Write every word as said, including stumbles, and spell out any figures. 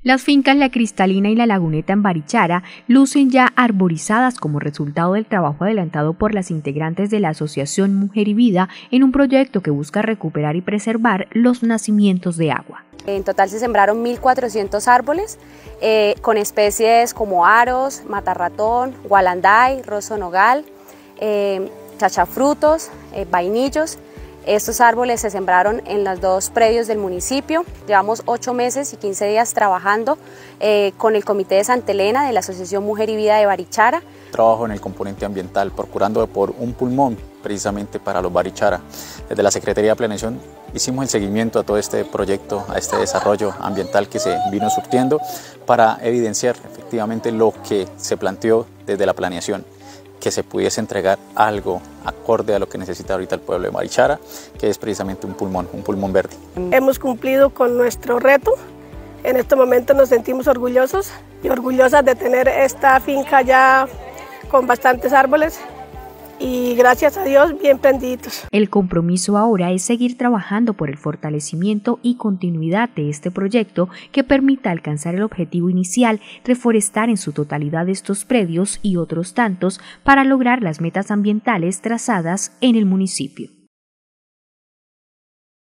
Las fincas La Cristalina y La Laguneta en Barichara lucen ya arborizadas como resultado del trabajo adelantado por las integrantes de la Asociación Mujer y Vida en un proyecto que busca recuperar y preservar los nacimientos de agua. En total se sembraron mil cuatrocientos árboles eh, con especies como aros, matarratón, gualanday, roso nogal, eh, chachafrutos, eh, vainillos. Estos árboles se sembraron en los dos predios del municipio. Llevamos ocho meses y quince días trabajando eh, con el Comité de Santa Elena de la Asociación Mujer y Vida de Barichara. Trabajo en el componente ambiental, procurando por un pulmón precisamente para los Barichara. Desde la Secretaría de Planeación hicimos el seguimiento a todo este proyecto, a este desarrollo ambiental que se vino surtiendo para evidenciar efectivamente lo que se planteó desde la planeación, que se pudiese entregar algo acorde a lo que necesita ahorita el pueblo de Barichara, que es precisamente un pulmón, un pulmón verde. Hemos cumplido con nuestro reto. En este momento nos sentimos orgullosos y orgullosas de tener esta finca ya con bastantes árboles y gracias a Dios bien prendidos. El compromiso ahora es seguir trabajando por el fortalecimiento y continuidad de este proyecto que permita alcanzar el objetivo inicial, reforestar en su totalidad estos predios y otros tantos para lograr las metas ambientales trazadas en el municipio.